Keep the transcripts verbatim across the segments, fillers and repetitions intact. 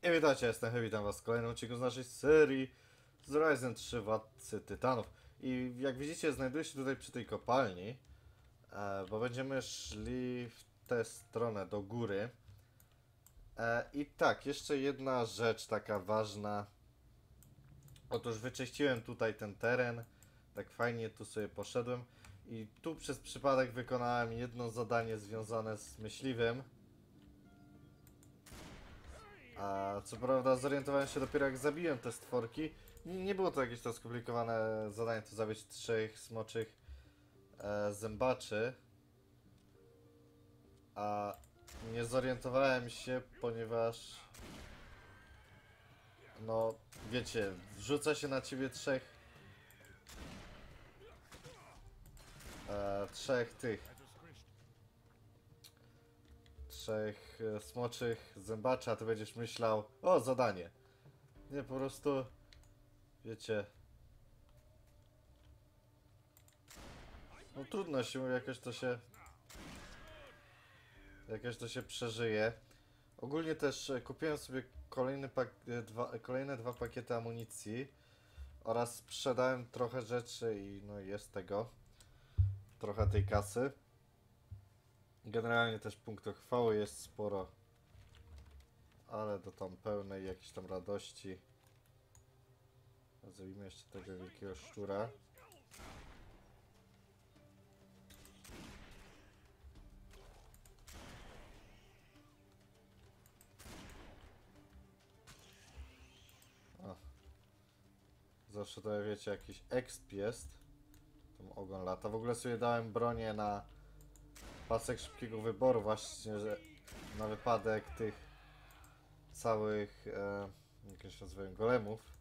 I witajcie, jestem Heavy, witam was w kolejnym odcinku z naszej serii z Ryzen trzy Władcy Tytanów. I jak widzicie, znajduję się tutaj przy tej kopalni, e, bo będziemy szli w tę stronę, do góry. E, I tak, jeszcze jedna rzecz taka ważna. Otóż wyczyściłem tutaj ten teren, tak fajnie tu sobie poszedłem i tu przez przypadek wykonałem jedno zadanie związane z myśliwym. A co prawda zorientowałem się dopiero jak zabiłem te stworki. Nie było to jakieś to skomplikowane zadanie, to zabić trzech smoczych e, zębaczy. A nie zorientowałem się, ponieważ... No, wiecie, wrzuca się na ciebie trzech... E, trzech tych... Trzech e, smoczych zębaczy, a ty będziesz myślał... O, zadanie! Nie, po prostu... Wiecie... No trudno się, jakoś to się... Jakoś to się przeżyje. Ogólnie też e, kupiłem sobie kolejny pak e, dwa, kolejne dwa pakiety amunicji oraz sprzedałem trochę rzeczy i no jest tego trochę tej kasy. Generalnie też punktów chwały jest sporo, ale do tam pełnej jakiejś tam radości. Zrobimy jeszcze tego wielkiego szczura. O. Zawsze to wiecie, jakiś exp jest. Tam ogon lata. W ogóle sobie dałem bronię na pasek szybkiego wyboru właśnie, że na wypadek tych całych, e, jak się nazywają, golemów.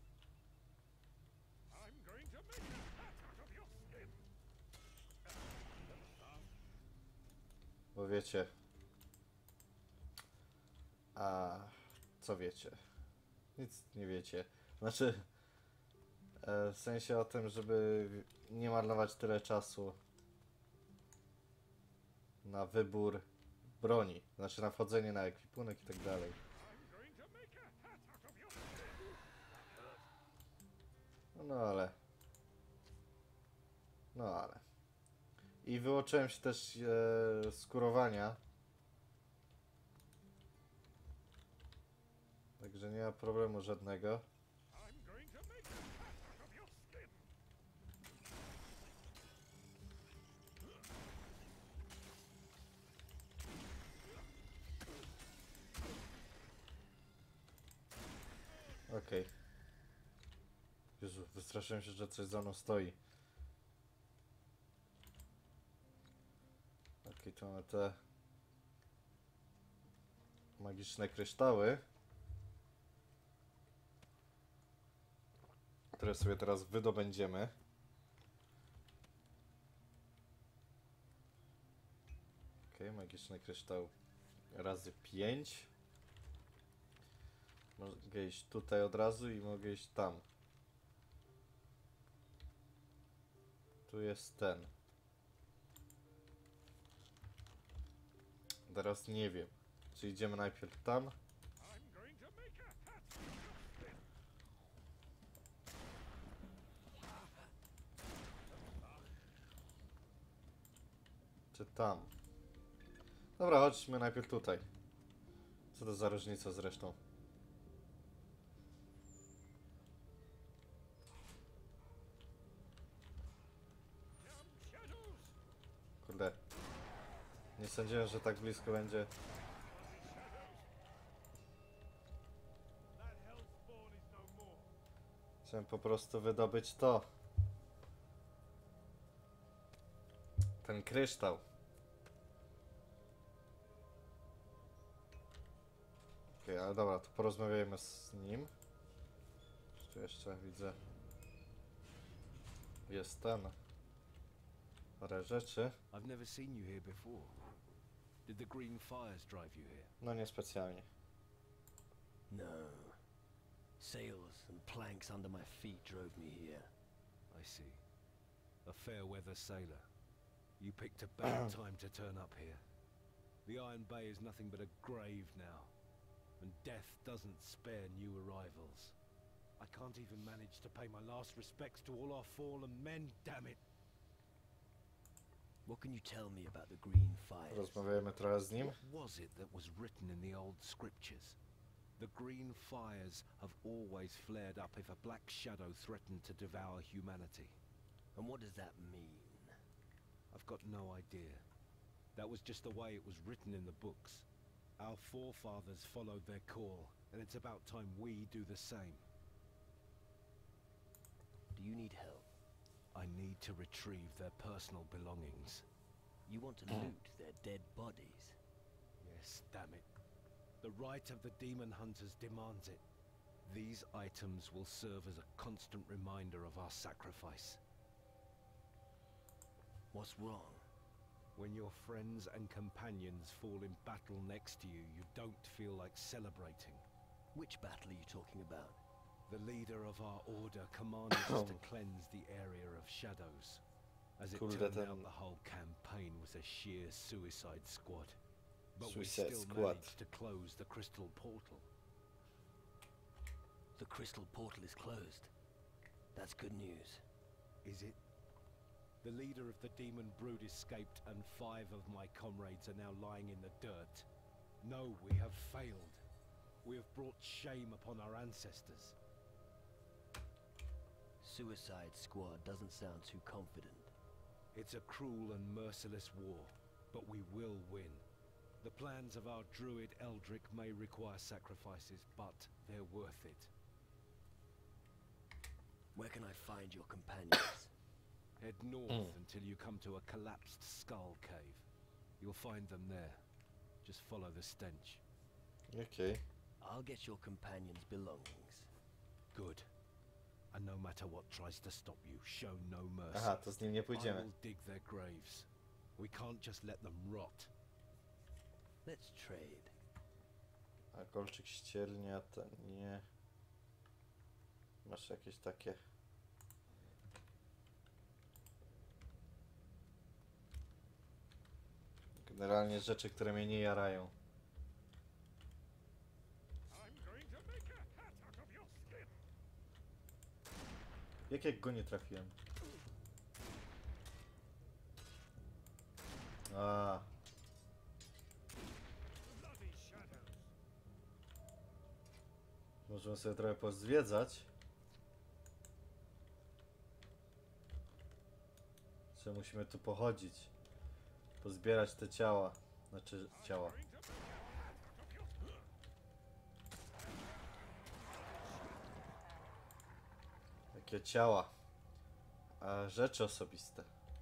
Bo wiecie, a co wiecie? Nic nie wiecie. Znaczy, e, w sensie o tym, żeby nie marnować tyle czasu na wybór broni. Znaczy na wchodzenie na ekwipunek i tak dalej. No ale... No ale... I wyłączyłem się też e, z kurowania. Także nie ma problemu żadnego. Okej. Okay. Jezu, wystraszyłem się, że coś za mną stoi. Okej, okay, to mamy te magiczne kryształy, które sobie teraz wydobędziemy. Okej, okay, magiczny kryształ razy pięć. Mogę iść tutaj od razu i mogę iść tam. Tu jest ten. Teraz nie wiem. Czy idziemy najpierw tam? Czy tam? Dobra, chodźmy najpierw tutaj. Co to za różnica zresztą? Kurde. Nie sądziłem, że tak blisko będzie. Chciałem po prostu wydobyć to. Ten kryształ. Okej, okay, ale dobra, to porozmawiajmy z nim. Tu jeszcze widzę. Jest ten. Parę rzeczy. I've never seen you here before. Did the green fires drive you here? No nie specjalnie. No. Sails and planks under my feet drove me here. I see. A fair weather sailor. You picked a bad time to turn up here. The Iron Bay is nothing but a grave now. and death doesn't spare new arrivals. I can't even manage to pay my last respects to all our fallen men, damn it! What can you tell me about the Green Fires? Rozmawiajmy trochę z nim. What was it that was written in the old scriptures? The green fires have always flared up if a black shadow threatened to devour humanity. And what does that mean? I've got no idea. That was just the way it was written in the books. Our forefathers followed their call, and it's about time we do the same. Do you need help? I need to retrieve their personal belongings. You want to loot their dead bodies? Yes, damn it. The right of the demon hunters demands it. These items will serve as a constant reminder of our sacrifice. What's wrong? When your friends and companions fall in battle next to you, you don't feel like celebrating. Which battle are you talking about? The leader of our order commanded us to cleanse the area of shadows. As it Kurde, turned ten- out, the whole campaign was a sheer suicide squad. But we Suicide still Squad. managed to close the crystal portal. The crystal portal is closed. That's good news. Is it? The leader of the demon brood escaped, and five of my comrades are now lying in the dirt. No, we have failed. We have brought shame upon our ancestors. Suicide Squad doesn't sound too confident. It's a cruel and merciless war, but we will win. The plans of our druid Eldrick may require sacrifices, but they're worth it. Where can I find your companions? Head north until you come to a collapsed skull cave. You'll find them there. Just follow the stench. Okej. I'll get your companions' belongings. Good. And no matter what tries to stop you, show no mercy. Aha, to z nim nie I pójdziemy. will dig their graves. We can't just let them rot. Let's trade. A kolczyk ściernia to nie. Masz jakieś takie. Generalnie rzeczy, które mnie nie jarają. Jak jak go nie trafiłem? A. Możemy sobie trochę pozwiedzać. Czy musimy tu pochodzić? Pozbierać te ciała. Znaczy ciała. Takie ciała. A rzeczy osobiste.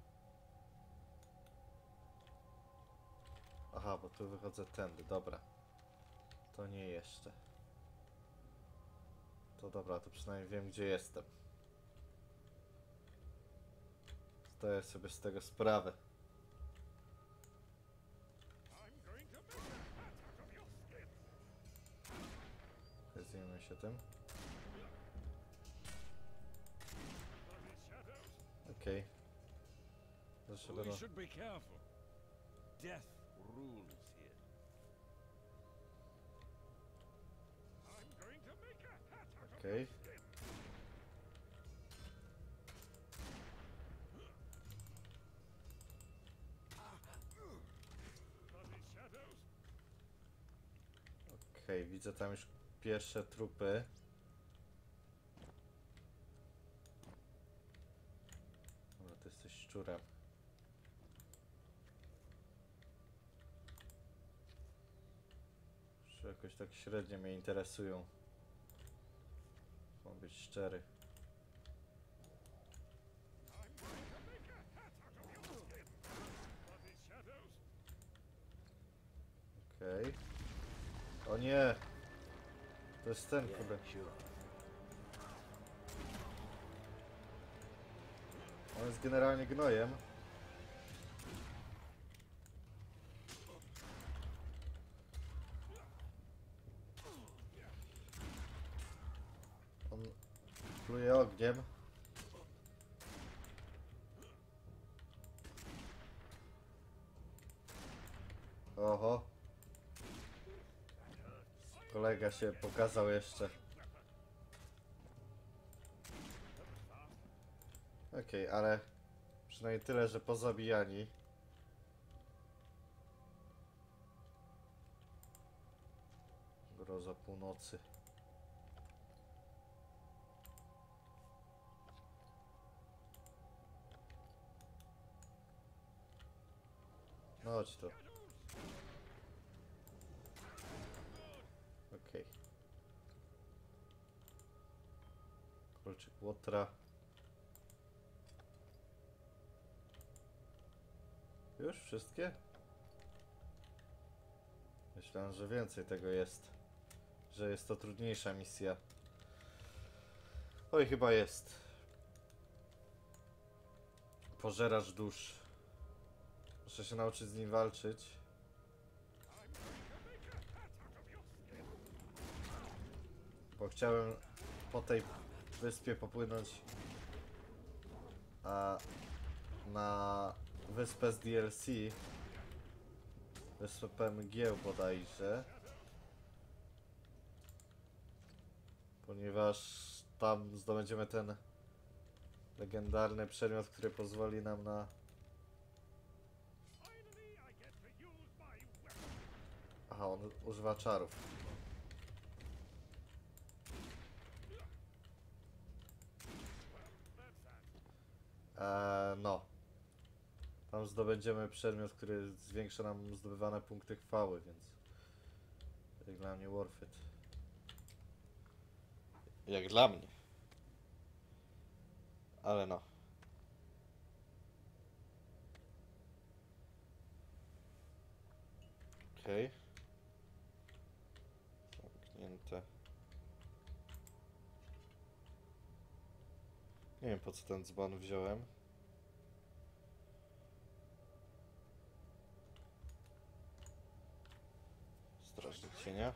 Aha, bo tu wychodzę tędy, dobra. To nie jeszcze. To dobra, to przynajmniej wiem, gdzie jestem. Zdaję sobie z tego sprawę. Zajmijmy się tym. Okej. Zawsze We będą... should be careful. Death rules here. Okej. Okej, widzę tam już pierwsze trupy. Dobra, ty jesteś szczurem. Że jakoś tak średnio mnie interesują. Mam być szczery. Okej. O nie! To jest ten Yeah, kurde. sure. On jest generalnie gnojem. On pluje ogniem. Oho. Kolega kolega się pokazał jeszcze. Okej, okay, ale przynajmniej tyle, że pozabijani. Groza północy. No chodź to. Okej. Okay. Kolczyk Łotra. Już wszystkie? Myślałem, że więcej tego jest. Że jest to trudniejsza misja. Oj, chyba jest. Pożeracz dusz. Muszę się nauczyć z nim walczyć. Bo chciałem po tej wyspie popłynąć a, na wyspę z D L C. Wyspę Mgieł bodajże. Ponieważ tam zdobędziemy ten legendarny przedmiot, który pozwoli nam na... Aha, on używa czarów. Eee, no. Tam zdobędziemy przedmiot, który zwiększa nam zdobywane punkty chwały, więc... Jak dla mnie worth it. Jak dla mnie. Ale no. Okej. Okay. Zamknięte. Nie wiem, po co ten dzban wziąłem. Strażnik cienia.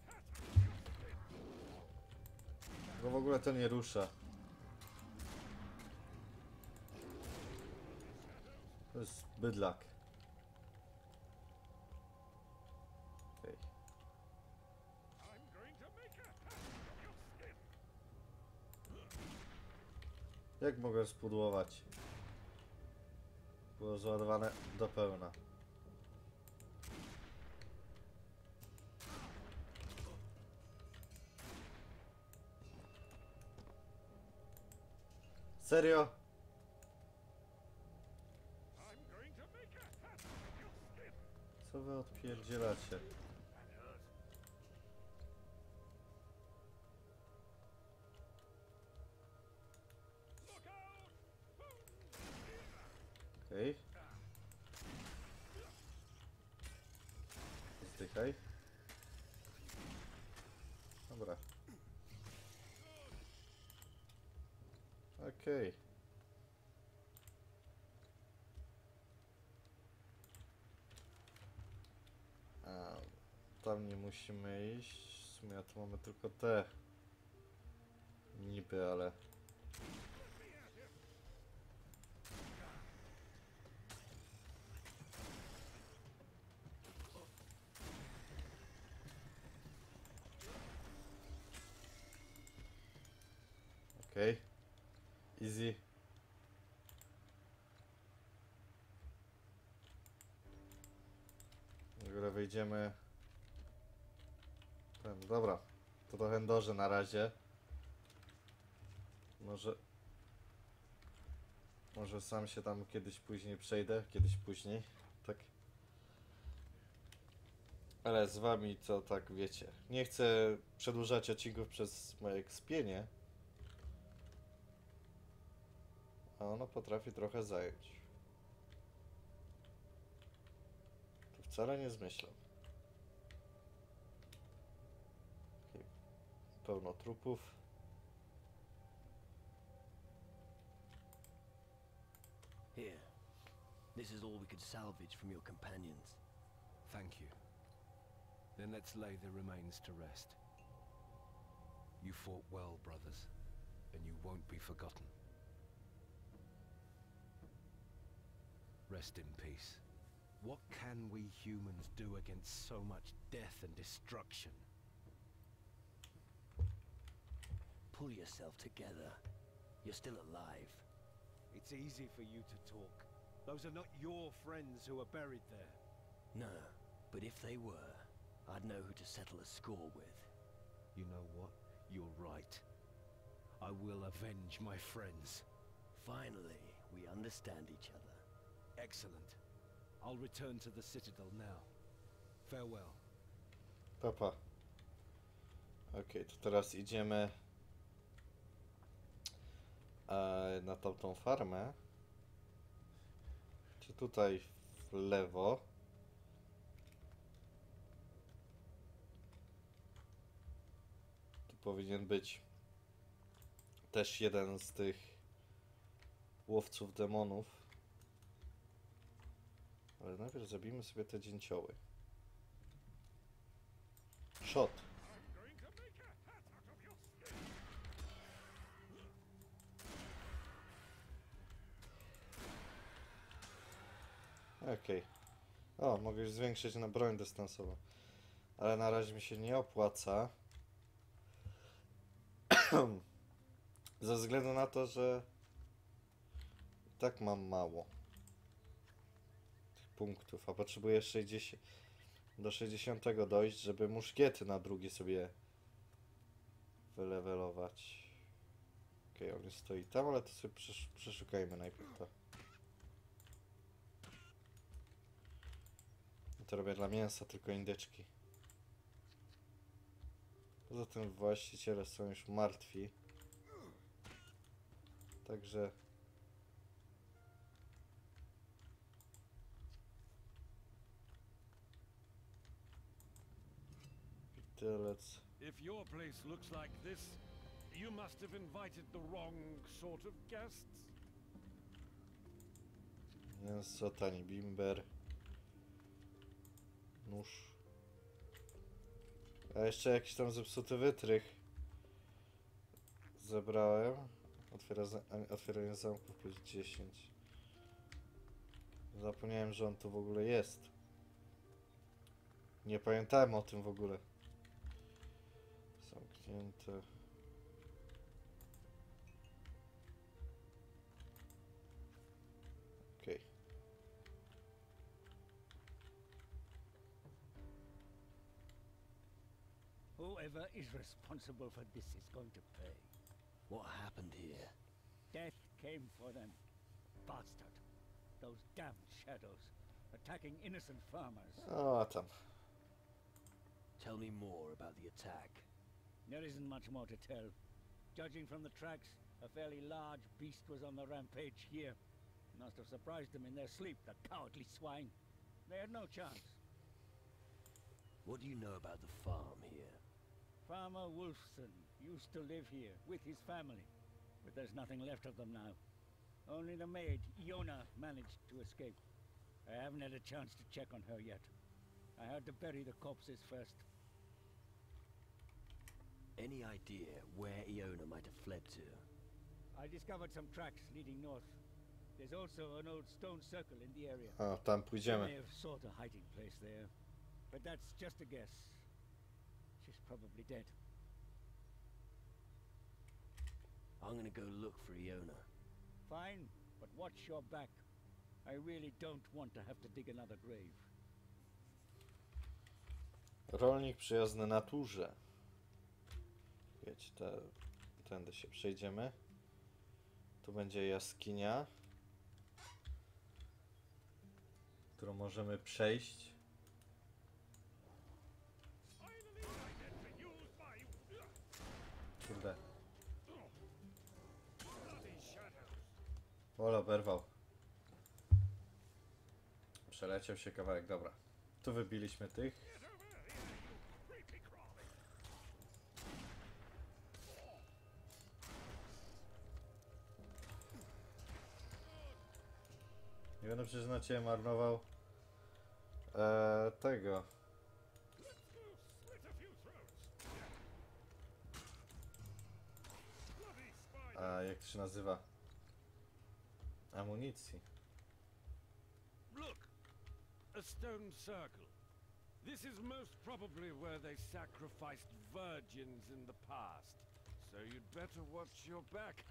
No w ogóle to nie rusza. To jest bydlak. Okay. Jak mogę spudłować? Było załadowane do pełna. Serio? Co wy odpierdzielacie? Okej. Okay. Zdychaj. Dobra. Okej. Okay. Tam nie musimy iść. W sumie tu mamy tylko te niby, ale... Okej. Okay. Easy. W ogóle wejdziemy... Ten, dobra. To do Hendorze na razie. Może... Może sam się tam kiedyś później przejdę. Kiedyś później. Tak. Ale z wami to tak wiecie. Nie chcę przedłużać odcinków przez moje kspienie. A ono potrafi trochę zająć. To wcale nie zmyślam. Okay. Pełno trupów. Here. This is all we could salvage from your companions. Thank you. Then let's lay the remains to rest. You fought well, brothers, and you won't be forgotten. Rest in peace. What can we humans do against so much death and destruction? pull yourself together. You're still alive. It's easy for you to talk. Those are not your friends who are buried there. No, but if they were, I'd know who to settle a score with. You know what? You're right. I will avenge my friends. Finally, we understand each other. Excellent. I'll return to the Citadel now. Farewell. Papa. Okej, to teraz idziemy e, na tamtą farmę. Czy tutaj w lewo? Tu powinien być też jeden z tych łowców demonów. Ale najpierw zabijmy sobie te dzięcioły. Shot. Okej. Okay. O, mogę już zwiększyć na broń dystansową. Ale na razie mi się nie opłaca. Ze względu na to, że i tak mam mało tych punktów, a potrzebuję sześćdziesiąt do sześćdziesiątego dojść, żeby muszkiety na drugie sobie wylewelować. Okej, okay, on stoi tam, ale to sobie przesz przeszukajmy najpierw to. To robię dla mięsa, tylko indyczki. Poza tym właściciele są już martwi. Także... Widelec. If your place looks like this, you must have invited the wrong sort of guests. Mięso, tani bimber. Nóż. A jeszcze jakiś tam zepsuty wytrych zebrałem. Otwiera za otwieranie zamków plus dziesięć. Zapomniałem, że on tu w ogóle jest. Nie pamiętałem o tym w ogóle. Zamknięte. Okej. Okay. Whoever is responsible for this is going to pay. What happened here? Death came for them. Bastard. Those damned shadows, attacking innocent farmers. O, tam. Tell me more about the attack. There isn't much more to tell. Judging from the tracks, a fairly large beast was on the rampage here. Must have surprised them in their sleep, the cowardly swine. They had no chance. What do you know about the farm here? Farmer Wolfson used to live here with his family, but there's nothing left of them now. Only the maid, Iona, managed to escape. I haven't had a chance to check on her yet. I had to bury the corpses first. Any idea where Iona might have fled to? I discovered some tracks leading north. There's also an old stone circle in the area. O, tam They pójdziemy. may have sought a hiding place there, but that's just a guess. She's probably dead. I'm gonna go look for Iona. Fine, but watch your back. I really don't want to have to dig another grave. Rolnik przyjazny naturze. Wiecie, te, tędy się przejdziemy. Tu będzie jaskinia, którą możemy przejść. Kurde. Ola oberwał. Przeleciał się kawałek, dobra. Tu wybiliśmy tych. Nie będę przyznać, ja marnował e, tego. A jak to się nazywa? Amunicji. Look, a stone circle. This is most probably where they sacrificed virgins in the past. So you'd better watch your back.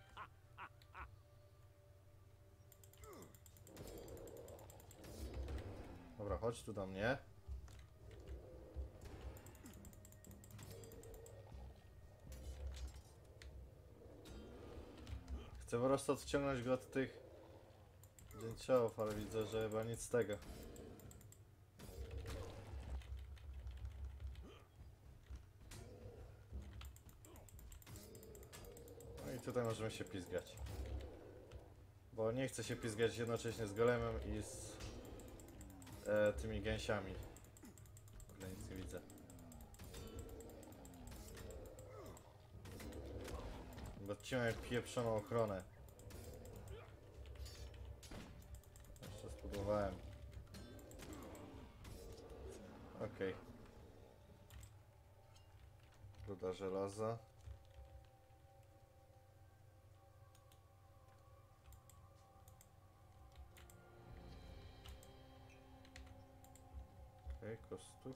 Dobra, chodź tu do mnie. Chcę po prostu odciągnąć go od tych dzięciołów, ale widzę, że chyba nic z tego. No i tutaj możemy się pizgać. Bo nie chcę się pizgać jednocześnie z golemem i z e, tymi gęsiami. W ogóle nic nie widzę. Bo odciąłem pieprzoną ochronę. Jeszcze spróbowałem. Okej. Okay. Ruda żelaza. Okej, okay, kostuk.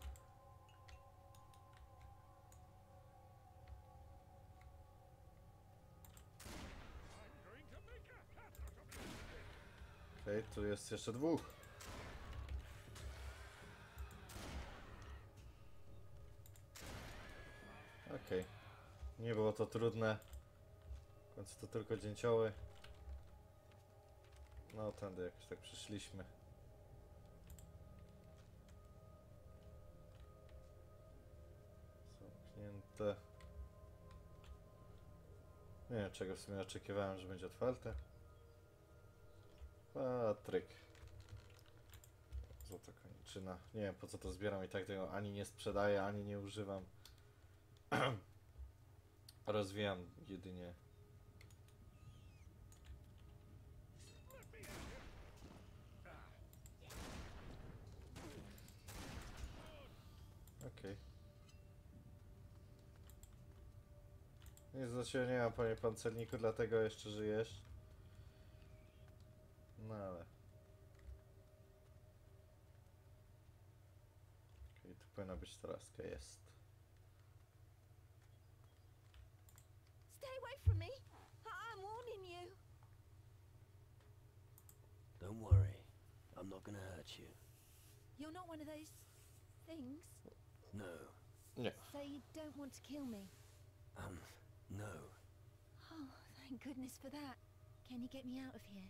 Okej, okay, tu jest jeszcze dwóch. Okej. Okay. Nie było to trudne. W końcu to tylko dzięcioły. No, tędy jakoś tak przyszliśmy. Zamknięte. Nie wiem, czego w sumie oczekiwałem, że będzie otwarte. Patryk. Złota koniczyna. Nie wiem, po co to zbieram, i tak tego ani nie sprzedaję, ani nie używam. Rozwijam jedynie. Okej. Okay. Nic do ciebie nie mam, panie pancerniku, dlatego jeszcze żyjesz. No ale... Okej, okay, tu powinna być taraska, jest. Stay away from me! I'm warning you! Don't worry. I'm not gonna hurt you. You're not one of those... things? No. Nie. So you don't want to kill me? Um, no. Oh, thank goodness for that. Can you get me out of here?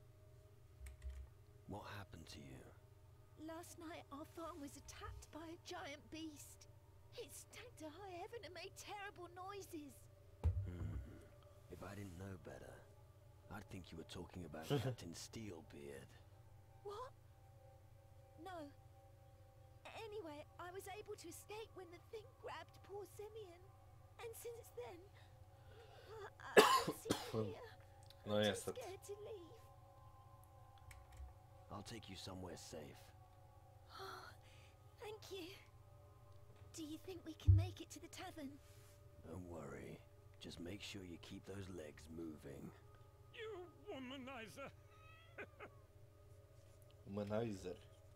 What happened to you? Last night our farm was attacked by a giant beast. It stank to high heaven and made terrible noises. Hmm. If I didn't know better, I'd think you were talking about Captain Steelbeard. What? No. Anyway, I was able to escape when the thing grabbed poor Simeon. And since then, I, I've seen here. No I'm too niestety. scared to leave. I'll take you somewhere safe. Oh, thank you. Do you think we can make it to the tavern? Don't worry. Just make sure you keep those legs moving. You womanizer! Womanizer.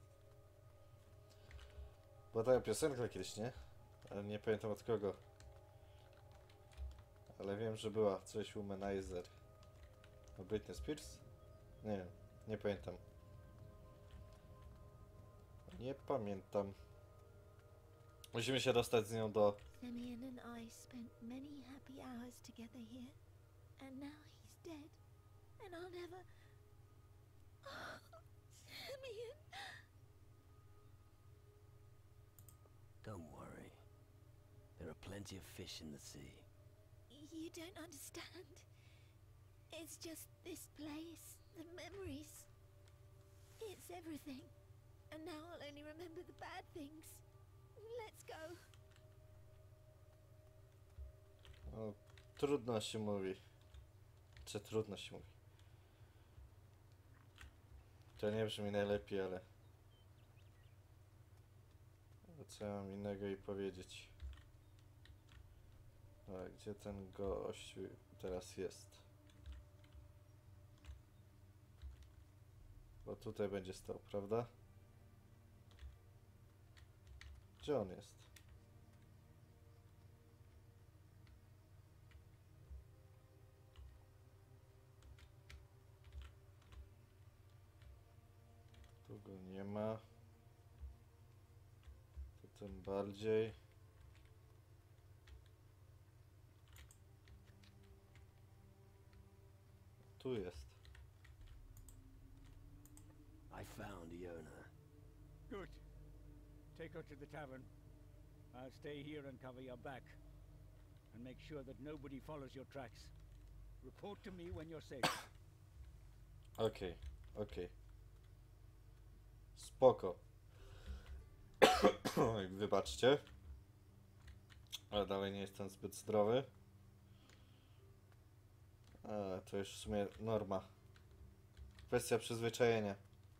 Była taka piosenka kiedyś, nie? Ale nie pamiętam od kogo. Ale wiem, że była coś Womanizer. O Britney Spears? Nie wiem, nie pamiętam. Nie pamiętam. Musimy się dostać z nią do... Simeon and I spent many happy hours together here. And now he's dead. And I'll never... Oh, Simeon! Don't worry. There are plenty of fish in the sea. You don't understand. It's just this place, the memories. It's everything. And now I'll only remember the bad things. Let's go. O, trudno się mówi. Czy trudno się mówi? To nie brzmi najlepiej, ale... Co ja mam innego jej powiedzieć? A gdzie ten gość teraz jest? Bo tutaj będzie stał, prawda? Gdzie on jest? Tu go nie ma. To tym bardziej. Tu jest. I found Iona. Good. Take her to the tavern. I'll stay here and cover your back. And make sure that nobody follows your tracks. Report to me when you're safe. Okej, okej. Spoko. Wybaczcie. Ale dalej nie jestem zbyt zdrowy. A, to już w sumie norma. Kwestia przyzwyczajenia.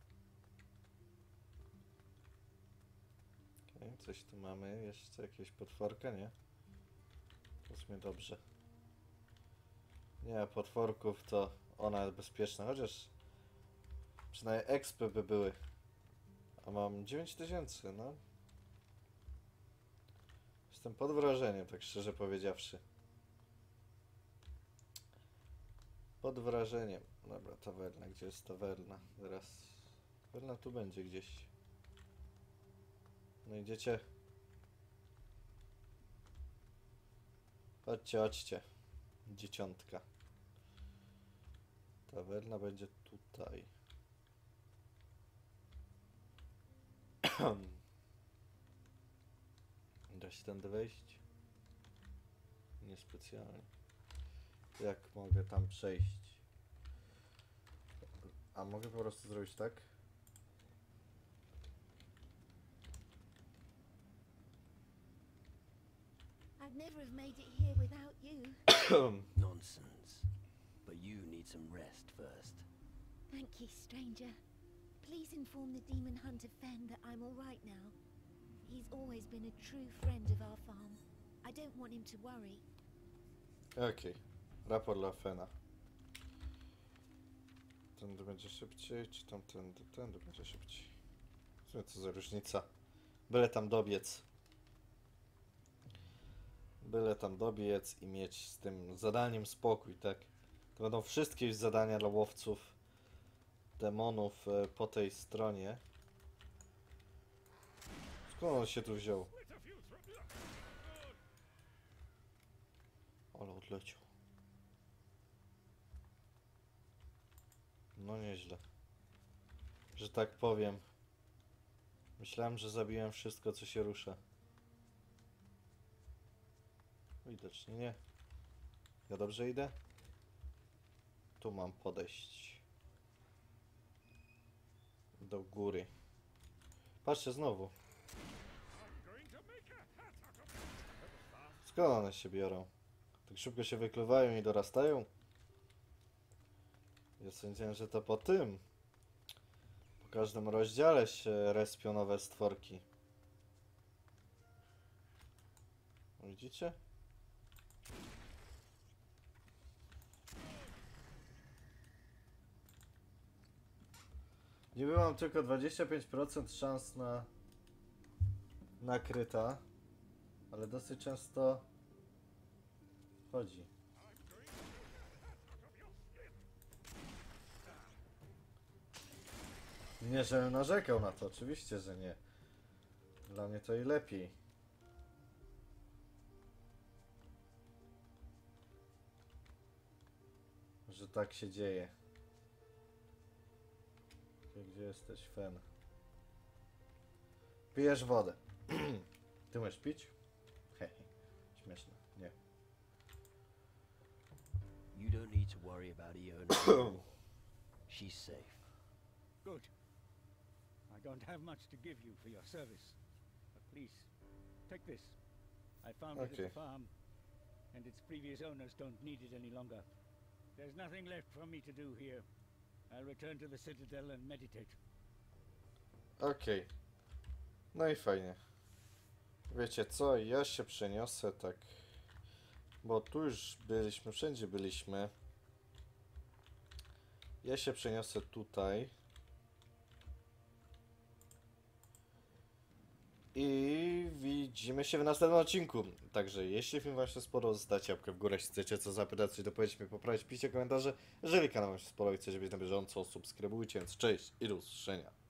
Okay, coś tu mamy. Jeszcze jakieś potworka, nie? To w sumie dobrze. Nie ma potworków, to ona jest bezpieczna. Chociaż przynajmniej expy by były. A mam dziewięć tysięcy, no. Jestem pod wrażeniem, tak szczerze powiedziawszy. Pod wrażeniem. Dobra, tawerna. Gdzie jest tawerna? Zaraz. Tawerna tu będzie gdzieś. No idziecie. Chodźcie, chodźcie. Dzieciątka. Tawerna będzie tutaj. Da się tędy wejść? Niespecjalnie. Jak mogę tam przejść? A mogę po prostu zrobić tak? I'd never have made it here without you. Nonsense. But you need some rest first. Thank you, stranger. Please inform the demon hunter Fen that I'm all right now. He's always been a true friend of our farm. I don't want him to worry. Okej. Okay. Raport dla Fena. Tędy będzie szybciej, czy tamtędy? Tędy będzie szybciej. W sumie co za różnica. Byle tam dobiec. Byle tam dobiec i mieć z tym zadaniem spokój, tak? To będą wszystkie już zadania dla łowców demonów e, po tej stronie. Skąd on się tu wziął? Ale odleciał. No nieźle. Że tak powiem. Myślałem, że zabiłem wszystko, co się rusza. Widocznie nie. Ja dobrze idę? Tu mam podejść. Do góry. Patrzcie znowu. Skąd one się biorą? Tak szybko się wykluwają i dorastają? Ja sądziłem, że to po tym. Po każdym rozdziale się respią nowe stworki. Widzicie? Niby mam tylko dwadzieścia pięć procent szans na na kryta, ale dosyć często chodzi. Nie, żebym narzekał na to, oczywiście, że nie. Dla mnie to i lepiej. Że tak się dzieje. Gdzie jesteś, Fen? Pijesz wodę. Ty możesz pić? Hej, śmieszne, nie. You don't need to worry about Iona. She's safe. Good. I don't have much to give you for your service. But please, take this. I found it Okay. at the farm, and its previous owners don't need it any longer. There's nothing left for me to do here. I'll return to the Citadel and meditate. Okej. Okay. No i fajnie. Wiecie co, ja się przeniosę tak, bo tu już byliśmy, wszędzie byliśmy. Ja się przeniosę tutaj. I widzimy się w następnym odcinku. Także jeśli film wam się spodobał, zostawcie łapkę w górę, jeśli chcecie co zapytać, coś dopowiedzieć mi, poprawić, piszcie komentarze. Jeżeli kanał wam się spodobał i chcecie być na bieżąco, subskrybujcie, więc cześć i do usłyszenia.